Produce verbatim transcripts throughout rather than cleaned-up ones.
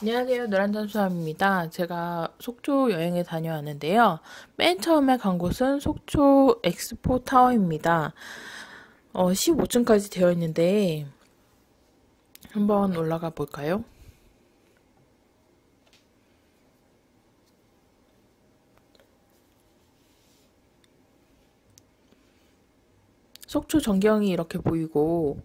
안녕하세요. 노란잠수함입니다. 제가 속초 여행에 다녀왔는데요. 맨 처음에 간 곳은 속초 엑스포 타워입니다. 어, 십오 층까지 되어 있는데 한번 올라가 볼까요? 속초 전경이 이렇게 보이고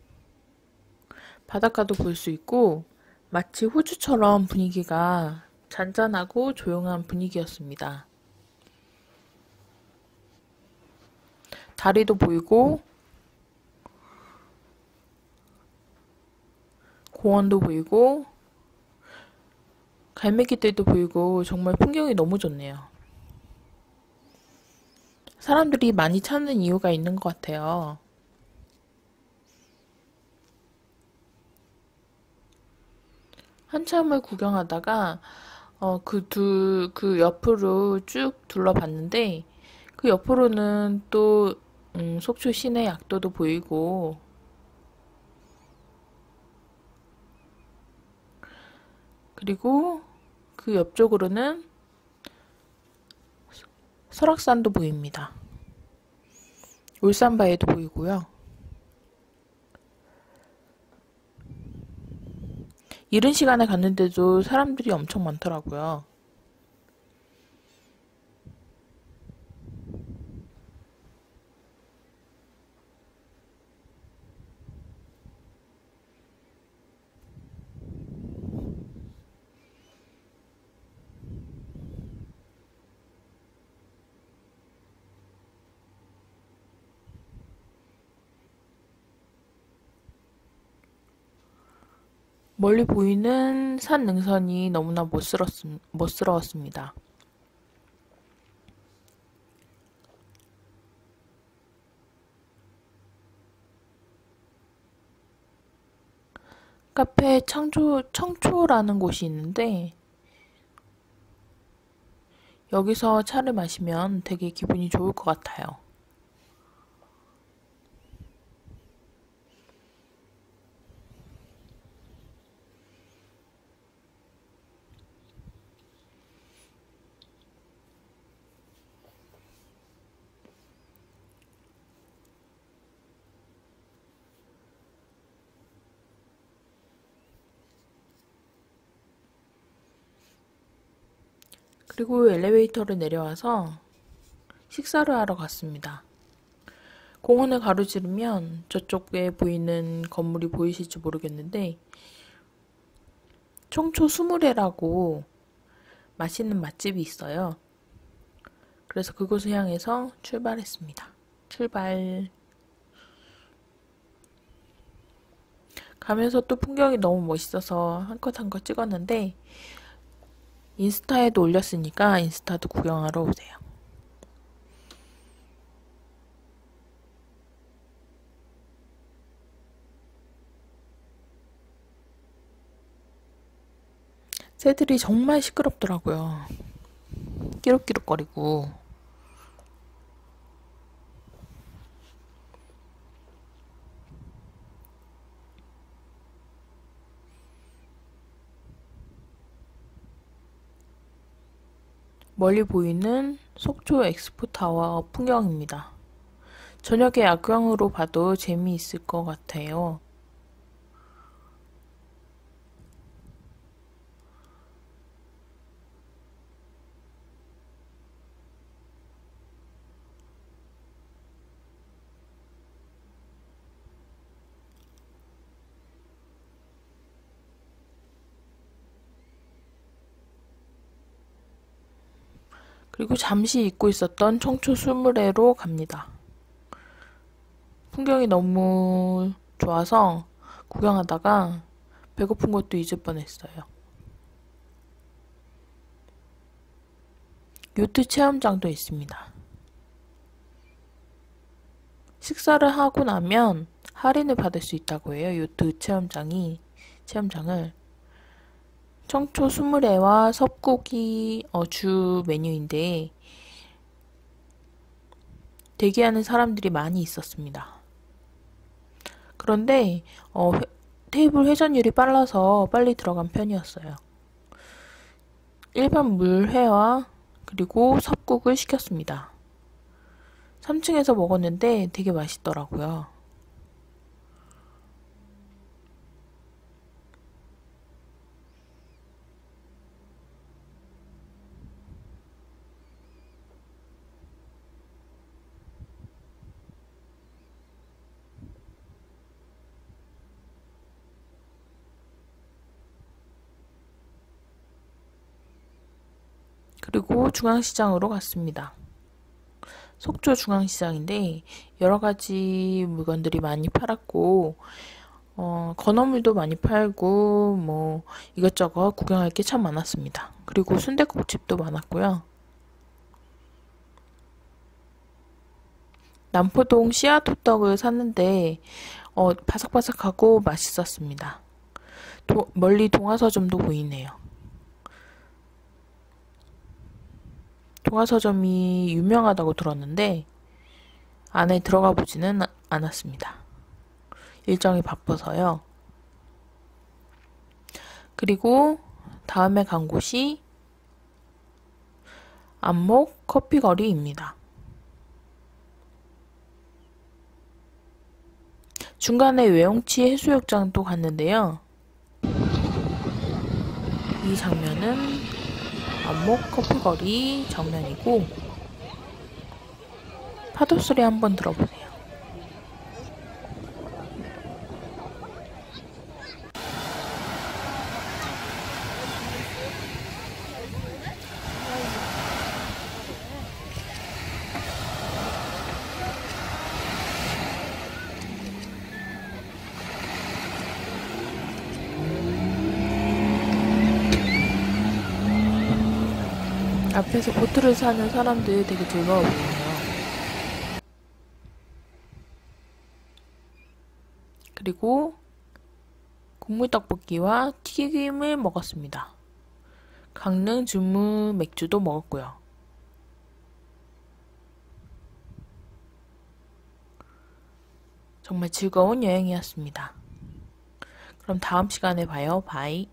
바닷가도 볼 수 있고 마치 호주처럼 분위기가 잔잔하고 조용한 분위기였습니다. 다리도 보이고 공원도 보이고 갈매기들도 보이고 정말 풍경이 너무 좋네요. 사람들이 많이 찾는 이유가 있는 것 같아요. 한참을 구경하다가 어, 그 두, 그 옆으로 쭉 둘러봤는데 그 옆으로는 또 음, 속초 시내 약도도 보이고 그리고 그 옆쪽으로는 설악산도 보입니다. 울산바위도 보이고요. 이른 시간에 갔는데도 사람들이 엄청 많더라고요. 멀리 보이는 산 능선이 너무나 멋스럽, 멋스러웠습니다. 카페 청초, 청초라는 곳이 있는데 여기서 차를 마시면 되게 기분이 좋을 것 같아요. 그리고 엘리베이터를 내려와서 식사를 하러 갔습니다. 공원을 가로지르면 저쪽에 보이는 건물이 보이실지 모르겠는데 청초 수무레라고 맛있는 맛집이 있어요. 그래서 그곳을 향해서 출발했습니다. 출발. 가면서 또 풍경이 너무 멋있어서 한컷 한컷 찍었는데 인스타에도 올렸으니까 인스타도 구경하러 오세요. 새들이 정말 시끄럽더라고요. 끼룩끼룩거리고. 멀리 보이는 속초 엑스포타워 풍경입니다. 저녁에 야경으로 봐도 재미있을 것 같아요. 그리고 잠시 잊고 있었던 청초 수무레로 갑니다. 풍경이 너무 좋아서 구경하다가 배고픈 것도 잊을 뻔했어요. 요트 체험장도 있습니다. 식사를 하고 나면 할인을 받을 수 있다고 해요. 요트 체험장이 체험장을 청초 수무레와 섭고기 어, 주 메뉴인데 대기하는 사람들이 많이 있었습니다. 그런데 어, 회- 테이블 회전율이 빨라서 빨리 들어간 편이었어요. 일반 물회와 그리고 섭국을 시켰습니다. 삼 층에서 먹었는데 되게 맛있더라고요. 그리고 중앙시장으로 갔습니다. 속초 중앙시장인데 여러 가지 물건들이 많이 팔았고 어, 건어물도 많이 팔고 뭐 이것저것 구경할 게 참 많았습니다. 그리고 순댓국집도 많았고요. 남포동 씨앗 호떡을 샀는데 어, 바삭바삭하고 맛있었습니다. 도, 멀리 동화서점도 보이네요. 동화서점이 유명하다고 들었는데 안에 들어가 보지는 않았습니다. 일정이 바빠서요. 그리고 다음에 간 곳이 안목 커피거리입니다. 중간에 외용치 해수욕장도 갔는데요. 이 장면은 안목 커피거리 정면이고 파도 소리 한번 들어보세요. 앞에서 보트를 사는 사람들 되게 즐거워 보여요. 그리고 국물떡볶이와 튀김을 먹었습니다. 강릉 주무 맥주도 먹었고요. 정말 즐거운 여행이었습니다. 그럼 다음 시간에 봐요. 바이.